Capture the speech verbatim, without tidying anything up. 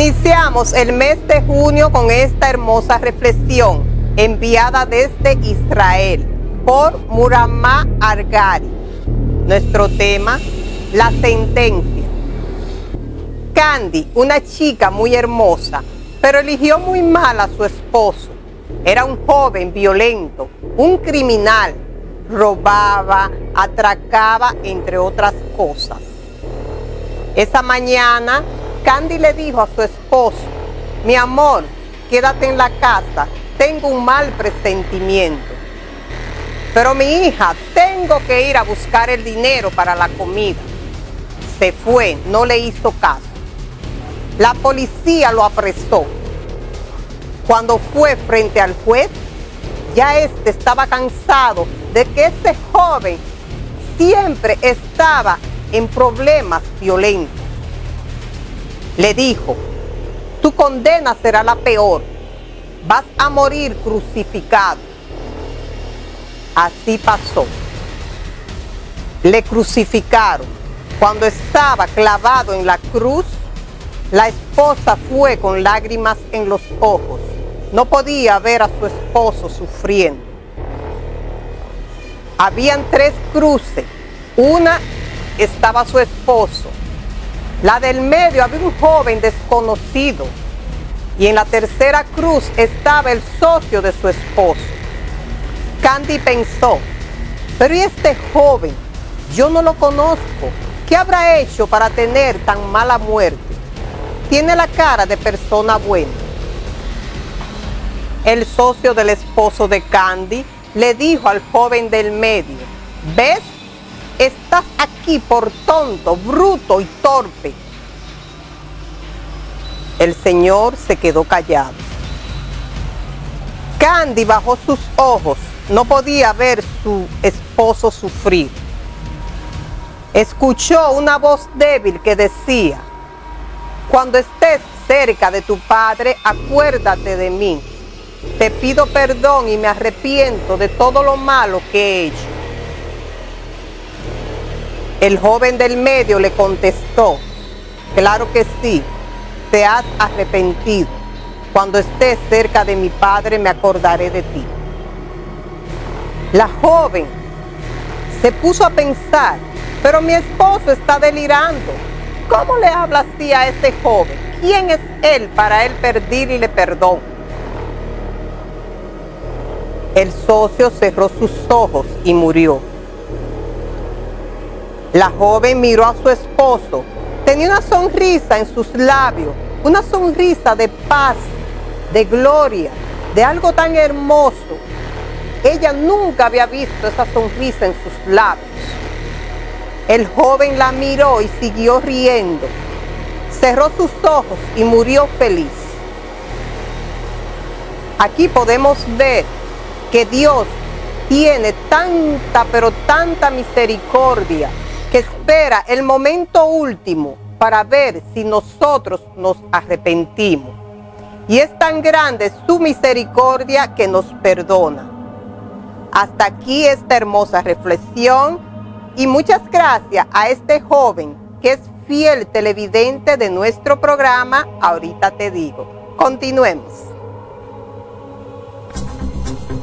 Iniciamos el mes de junio con esta hermosa reflexión enviada desde Israel por Muramá Argari. Nuestro tema, la sentencia. Candy, una chica muy hermosa, pero eligió muy mal a su esposo. Era un joven violento, un criminal, robaba, atracaba, entre otras cosas. Esa mañana, Candy le dijo a su esposo: mi amor, quédate en la casa, tengo un mal presentimiento. Pero mi hija, tengo que ir a buscar el dinero para la comida. Se fue, no le hizo caso. La policía lo apresó. Cuando fue frente al juez, ya este estaba cansado de que este joven siempre estaba en problemas violentos. Le dijo: tu condena será la peor, vas a morir crucificado. Así pasó. Le crucificaron. Cuando estaba clavado en la cruz, la esposa fue con lágrimas en los ojos. No podía ver a su esposo sufriendo. Habían tres cruces. Una estaba su esposo. La del medio había un joven desconocido. Y en la tercera cruz estaba el socio de su esposo. Candy pensó: pero ¿y este joven? Yo no lo conozco. ¿Qué habrá hecho para tener tan mala muerte? Tiene la cara de persona buena. El socio del esposo de Candy le dijo al joven del medio: ¿ves? Estás aquí por tonto, bruto y torpe. El señor se quedó callado. Candy bajó sus ojos. No podía ver a su esposo sufrir. Escuchó una voz débil que decía: cuando estés cerca de tu padre, acuérdate de mí. Te pido perdón y me arrepiento de todo lo malo que he hecho. El joven del medio le contestó: claro que sí, te has arrepentido. Cuando estés cerca de mi padre, me acordaré de ti. La joven se puso a pensar: pero mi esposo está delirando. ¿Cómo le habla así a ese joven? ¿Quién es él para él pedirle perdón? El socio cerró sus ojos y murió. La joven miró a su esposo. Tenía una sonrisa en sus labios, una sonrisa de paz, de gloria, de algo tan hermoso. Ella nunca había visto esa sonrisa en sus labios. El joven la miró y siguió riendo. Cerró sus ojos y murió feliz. Aquí podemos ver que Dios tiene tanta, pero tanta misericordia, que espera el momento último para ver si nosotros nos arrepentimos. Y es tan grande su misericordia que nos perdona. Hasta aquí esta hermosa reflexión. Y muchas gracias a este joven que es fiel televidente de nuestro programa Ahorita Te Digo. Continuemos.